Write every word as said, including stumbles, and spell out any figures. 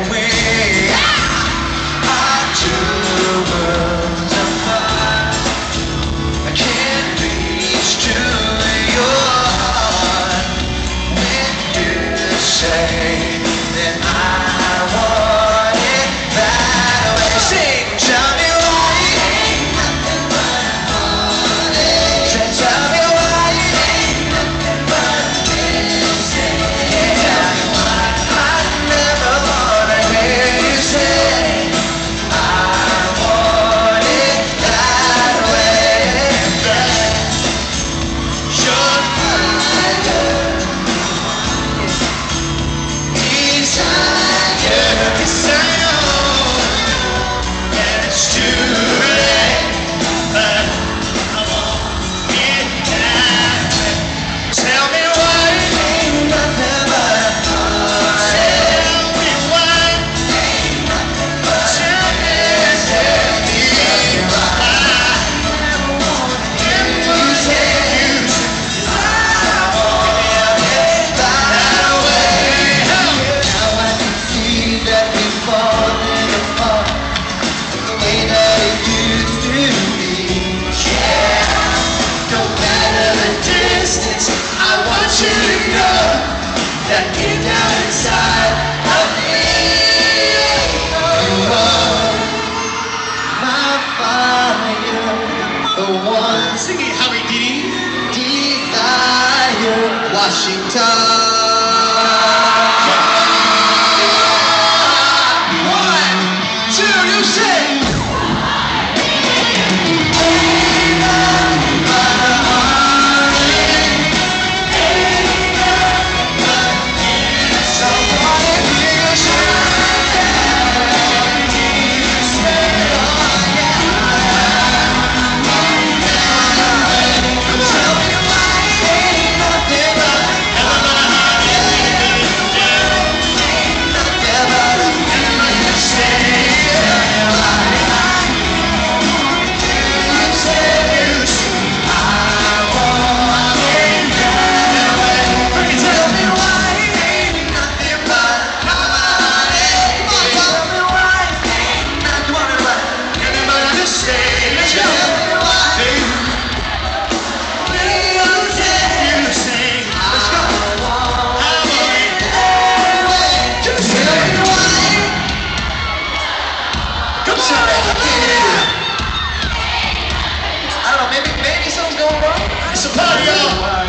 we are two worlds apart. I can't reach to your heart when you say that I want it that way. Sing, tell me why ain't nothing but heartache. Tell me why ain't nothing but mistake. Can't tell you why I never wanna hear you say I want it that way. Your fire desire, yes I know, and it's too late, but I want it that way. Tell me why ain't nothing but heartache. Tell me why ain't nothing but tell me, tell me why I never wanna hear you say I want it that way. Now I can see that we're falling apart the way that it used to be. Yeah, no matter the distance, I want you to know that deep down inside of me, you are my fire, the one Sing it, Harry D. desire. Washington. One, two, you sing. Ain't nothing but heartache. Ain't nothing but this. I wanna hear you say, you say, oh yeah. Tell me why ain't nothing but heartache. Ain't nothing but a mistake. You say, you say, I want it that way. Tell me why ain't nothing but heartache. Tell me why ain't nothing but a mistake. Tell me why. You say, you say, let's go. I want it that way. Just tell me why. Come on, yeah. I don't know, maybe maybe something's going wrong. It's a party, y'all.